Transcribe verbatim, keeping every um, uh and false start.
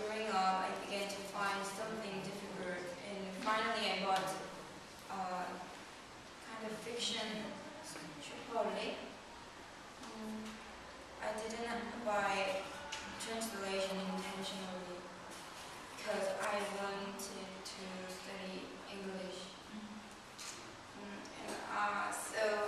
growing up, I began to find something difficult, and finally I bought uh, kind of fiction Chipotle. Um, I didn't buy translation intentionally because I wanted to study English. Mm, and, uh, so